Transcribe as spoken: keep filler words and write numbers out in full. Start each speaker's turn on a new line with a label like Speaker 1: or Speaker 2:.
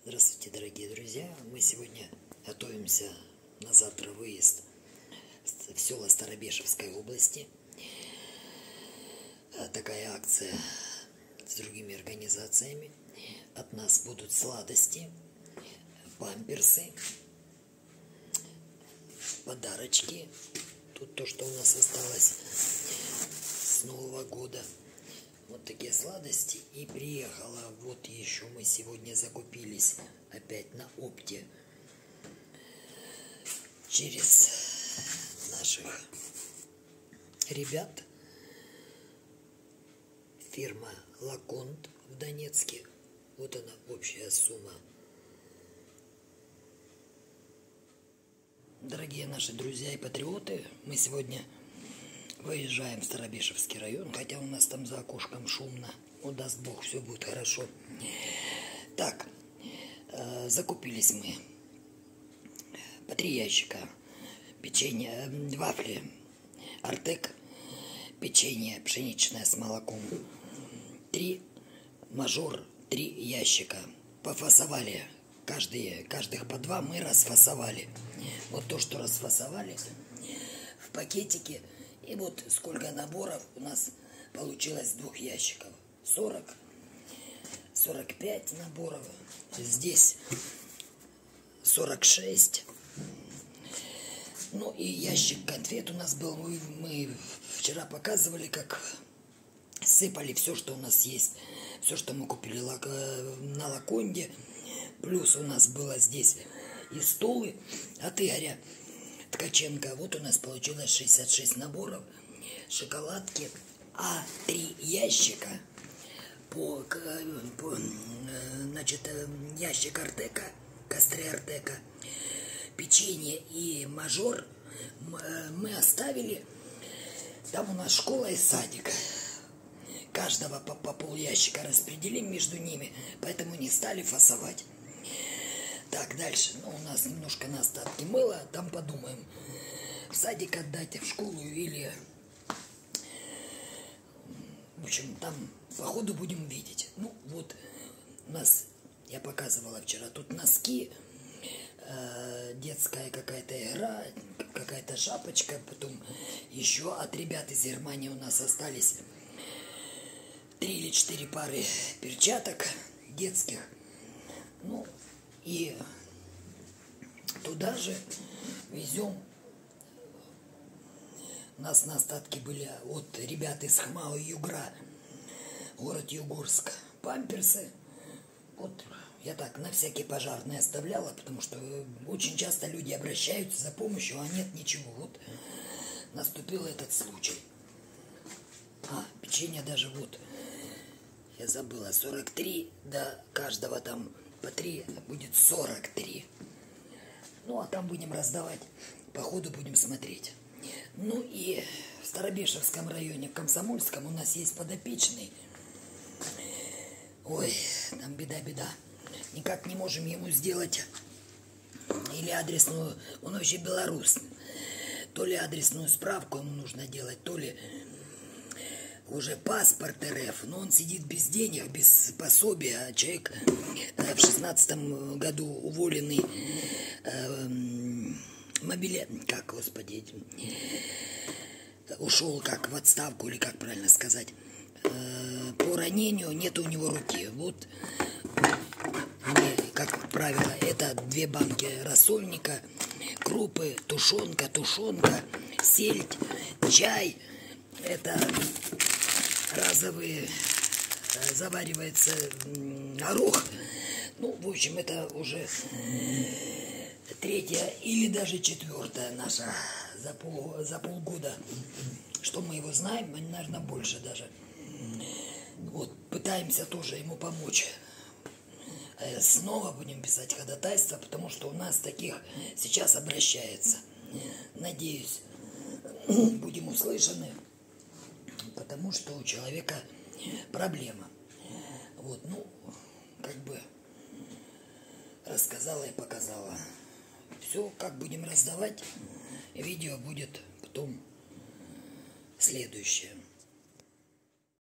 Speaker 1: Здравствуйте, дорогие друзья! Мы сегодня готовимся на завтра выезд в село Старобешевской области. Такая акция с другими организациями. От нас будут сладости, памперсы, подарочки. Тут то, что у нас осталось с Нового года. Вот такие сладости. И приехала, вот еще мы сегодня закупились опять на опте через наших ребят. Фирма Лаконт в Донецке. Вот она, общая сумма. Дорогие наши друзья и патриоты, мы сегодня выезжаем в Старобешевский район, хотя у нас там за окошком шумно. Ну, даст Бог, все будет хорошо. Так, э, закупились мы по три ящика печенье, э, вафли Артек, печенье пшеничное с молоком, три мажор, три ящика. Пофасовали, каждый, каждых по два мы расфасовали. Вот то, что расфасовали в пакетике. И вот сколько наборов у нас получилось с двух ящиков. сорок, сорок пять наборов. Здесь сорок шесть. Ну и ящик конфет у нас был. Мы, мы вчера показывали, как сыпали все, что у нас есть. Все, что мы купили на Лаконде. Плюс у нас было здесь и столы от Игоря Ткаченко. Вот у нас получилось шестьдесят шесть наборов, шоколадки, а три ящика по, по значит, ящик Артека, костры Артека, печенье и мажор мы оставили. Там у нас школа и садик. Каждого по, по пол ящика распределим между ними, поэтому не стали фасовать. Так, дальше. Ну, у нас немножко на остатки мыла. Там подумаем, в садик отдать, в школу или... В общем, там по ходу будем видеть. Ну, вот у нас, я показывала вчера, тут носки, э, детская какая-то игра, какая-то шапочка. Потом еще от ребят из Германии у нас остались три или четыре пары перчаток детских. Ну, и туда же везем. У нас на остатки были от ребят из ХМАО Югра, город Югорск, памперсы. Вот я так на всякий пожарный оставляла, потому что очень часто люди обращаются за помощью, а нет ничего. Вот наступил этот случай. А, печенье даже вот, я забыла, сорок три, до каждого там по три, будет сорок три. Ну, а там будем раздавать, по ходу будем смотреть. Ну и в Старобешевском районе, в Комсомольском, у нас есть подопечный. Ой, там беда-беда. Никак не можем ему сделать или адресную, он вообще белорус. То ли адресную справку ему нужно делать, то ли уже паспорт РФ, но он сидит без денег, без пособия. Человек в шестнадцатом году уволенный, э, мобили... как, господи, ушел как в отставку, или как правильно сказать, э, по ранению, нет у него руки. Вот, мне, как правило, это две банки рассольника, крупы, тушенка, тушенка, сельдь, чай. Это разовый, заваривается горох. Ну, в общем, это уже третья или даже четвертая наша за, пол, за полгода. Что мы его знаем, наверное, больше даже. Вот, пытаемся тоже ему помочь. Снова будем писать ходатайство, потому что у нас таких сейчас обращается. Надеюсь, будем услышаны. Потому что у человека проблема. Вот, ну, как бы рассказала и показала. Все, как будем раздавать, видео будет потом следующее.